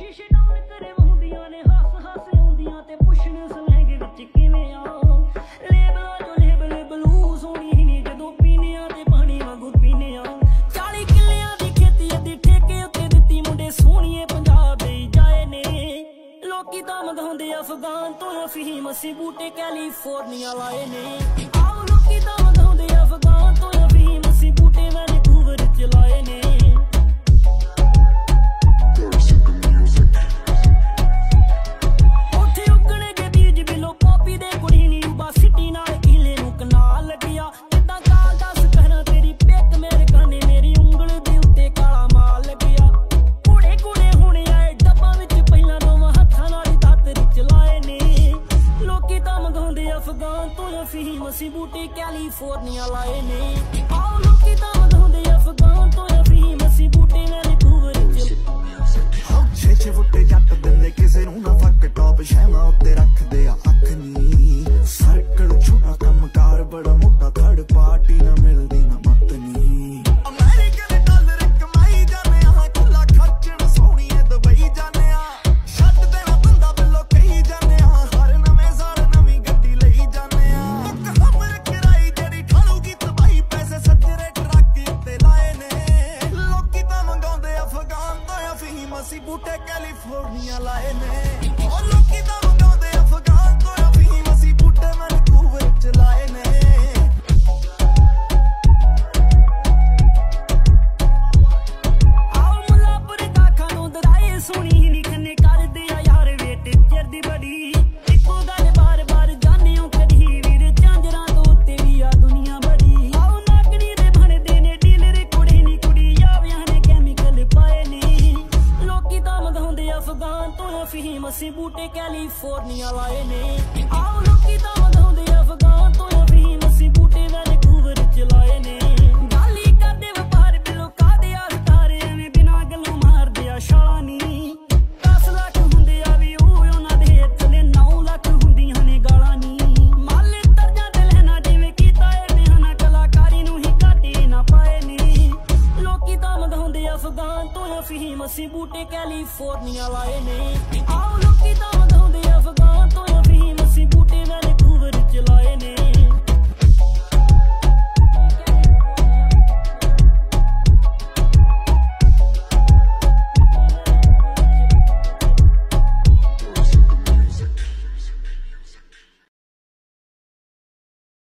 ਸ਼ੀਸ਼ੇ ਡਾਊਨ ਕਰਵਾਉਂਦੀਆਂ ਨੇ ਹੱਸ ਹੱਸ ਆਉਂਦੀਆਂ ਤੇ ਪੁੱਛਣ ਸਲੈਂਗ ਵਿੱਚ ਕਿਵੇਂ ਆ ਲੇਬਲਾਂ ਜੋ ਲੇਬਲ ਬਲੂ ਸੋਹਣੀ ਨੇ ਜਦੋਂ ਪੀਨੇ ਆ ਤੇ ਪਾਣੀ ਵਾਂਗੂ ਪੀਨੇ ਆ 40 ਕਿੱਲਿਆਂ ਦੀ ਖੇਤੀ ਅੱਧੀ ਠੇਕੇ ਉੱਤੇ ਦਿੱਤੀ ਮੁੰਡੇ ਸੋਹਣੀਏ ਪੰਜਾਬ ਦੇ ਜਾਏ ਨੇ ਲੋਕੀ ਤਾਂ ਮੰਗਾਉਂਦੇ ਅਫਗਾਨ ਤੋਂ ਅਫੀਮ ਅਸੀਂ ਬੂਟੇ ਕੈਲੀਫੋਰਨੀਆ ਲਾਏ ਨੇ ਆਓ ਲੋਕੀ ਤਾਂ ਮੰਗਾਉਂਦੇ ਅਫਗਾਨ ਤੋਂ ਅਫੀਮ ਅਸੀਂ ਬੂਟੇ ਵੈਨਕੂਵਰ ਚ ਲਾਏ ਨੇ ਉੱਥੇ ਉੱਗਣੇ ਜੇ ਬੀਜ ਬਿਲੋ ਪੋਪੀ ਦੇ ਕੁੜੀ ਨੀ ਉਬਾ ਸਿਟੀ ਨਾਲ ਕੀਲੇ ਨੂੰ ਕਨਾਲ ਲੱਗਿਆ ਜਿੱਦਾਂ ਕਾਲ 10 ਪਹਿਰਾਂ ਤੇਰੀ ਪਿੱਕ ਮੇਰੇ ਕਾਨੇ ਮੇਰੀ ਉਂਗਲ ਦੇ ਉੱਤੇ ਕਾਲਾ ਮਾਲ ਲੱਗਿਆ ਕੁੜੇ ਕੁੜੇ ਹੁਣੇ ਆਏ ਡੱਬਾਂ ਵਿੱਚ ਪਹਿਲਾਂ ਦੋਵਾਂ ਹੱਥਾਂ ਨਾਲ ਹੀ ਦਾਤਰ ਚਲਾਏ ਨੇ ਲੋਕੀ ਤਾਂ ਮੰਗਾਉਂਦੇ ਅਫਗਾਨ ਤੋਂ ਅਫੀਮ ਅਸੀਂ ਬੂਟੇ ਕੈਲੀਫੋਰਨੀਆ ਲਾਏ ਨੇ ਆਓ ਲੋਕੀ ਤਾਂ ਮੰਗਾਉਂਦੇ ਅਫਗਾਨ ਤੋਂ ਅਫੀਮ ਅਸੀਂ ਬੂਟੇ ਵੈਨਕੂਵਰ ਚ 6 ਫੁੱਟੇ ਜੱਟ ਦਿੰਦੇ ਕਿਸੇ ਨੂੰ ਨਾ ਫੱਕ ਟੌਪ ਸ਼ੈਮਾ ਉੱਤੇ ਰੱਖਦੇ ਆ ਅੱਖ ਨੀ ਸਰਕਲ ਛੋਟਾ ਕੰਮਕਾਰ ਬੜਾ ਮੋਟਾ ਥਰਡ ਪਾਰਟੀ ਨਾ ਮਿਲਦੀ ਨਾ ਮੱਤ ਨੀ ਅਮਰੀਕਨ ਡਾਲਰ ਕਮਾਈ ਜਾਂਦੇ ਆ ਖੁੱਲਾ ਖਰਚਣ ਸੋਹਣੀਏ ਦੁਬਈ ਜਾਂਦੇ ਆ ਛੱਡ ਦੇਣਾ ਬੰਦਾ ਬਿੱਲੋ ਕਹੀ ਜਾਂਦੇ ਆ ਹਰ ਨਵੇਂ ਸਾਲ ਨਵੀਂ ਗੱਡੀ ਲਈ ਜਾਂਦੇ ਆ ਇੱਕ ਹਮਰ ਕਿਰਾਈ ਜਿਹੜੀ ਠਾਲੂਗੀ ਤਬਾਈ ਪੈਸੇ ਸੱਜਰੇ ਟਰੱਕ ਉੱਤੇ ਲਾਏ ਨੇ ਲੋਕੀ ਤਾਂ ਮੰਗਾਉਂਦੇ ਅਫਗਾਨ ਤੋਂ ਅਫੀਮ ਅਸੀਂ ਬੂਟੇ ਕੈਲੀਫੋਰਨੀਆ ਲਾਏ ਨੇ ਉਹ ਲੋਕੀ ਤਾਂ ਮੰਗਾਉਂਦੇ ਅਫਗਾਨ ਤੋਂ ਅਫੀਮ ਅਸੀਂ ਬੂਟੇ ਵੈਨਕੂਵਰ ਚ ਲਾਏ ਨੇ ਆਓ ਮੁੱਲਾਪੁਰ ਦਾ ਖਾਨੋਂ ਦਰਾਏ ਸੁਣੀ ਲਿਖਨੇ ਕਰਦੇ ਆ ਯਾਰ ਵੇਟ ਚਿਰ ਦੀ ਬੜੀ ਇੱਕੋ ਗੱਲ ਬਾਰ-ਬਾਰ ਜਾਣਿਓ ਕਦੀ ਵੀਰ ਝਾਂਜਰਾਂ ਤੋਂ ਉੱਤੇ ਵੀ ਆ ਦੁਨੀਆ ਬੜੀ ਆਓ ਨਾਕਣੀ ਦੇ ਬਣਦੇ ਨੇ ਡੀਲਰ ਕੁੜੀ ਨੀ ਕੁੜੀ ਆਵਿਆਂ ਨੇ ਕੈਮੀਕਲ ਪਾਏ ਨੇ ਲੋਕੀ ਤਾਂ ਮੰਗਾਉਂਦੇ ਅਫਗਾਨ ਤੋਂ ਅਫੀਮ ਅਸੀਂ ਬੂਟੇ ਕੈਲੀਫੋਰਨੀਆ ਲਾਏ ਨੇ ਆਓ ਲੋਕੀ ਤਾਂ ਮੰਗਾਉਂਦੇ ਅਫਗਾਨ ਤੋਂ ਅਫੀਮ ਅਸੀਂ ਬੂਟੇ ਵੈਨਕੂਵਰ ਚ ਲਾਏ ਨੇ ਗੱਲ ਹੀ ਕਰਦੇ ਵਪਾਰ ਬਿਲੋ ਕਾਦੇ ਆ ਤਾਰੇ ਐਵੇਂ ਬਿਨਾਂ ਗੱਲੋਂ ਮਾਰਦੇ ਆ ਛਾਲਾਂ ਨੀ 10 ਲੱਖ ਹੁੰਦੇ ਆ ਵੀ ਉਹ ਉਹਨਾਂ ਦੇ ਥੱਲੇ 9 ਲੱਖ ਹੁੰਦੀਆਂ ਨੇ ਗਾਲਾਂ ਨੀ ਮਾਲੇ ਤਰਜਾਂ ਤੇ ਲੈਣਾ ਜਿਵੇਂ ਕੀਤਾ ਏ ਬਿਆਨਾ ਕਲਾਕਾਰੀ ਨੂੰ ਹੀ ਘਾਟੇ ਨਾ ਪਾਏ ਨੀ ਲੋਕੀ ਤਾਂ ਮੰਗਾਉਂਦੇ ਅਫਗਾਨ ਤੋਂ ਅਫੀਮ ਅਸੀਂ ਬੂਟੇ ਕੈਲੀਫੋਰਨੀਆ ਲਾਏ ਨੇ ਆਓ ਲੋਕੀ ਤਾਂ ਮੰਗਾਉਂਦੇ ਅਫਗਾਨ ਤੋਂ ਅਫੀਮ ਅਸੀਂ ਬੂਟੇ ਵੈਨਕੂਵਰ ਚ ਲਾਏ ਨੇ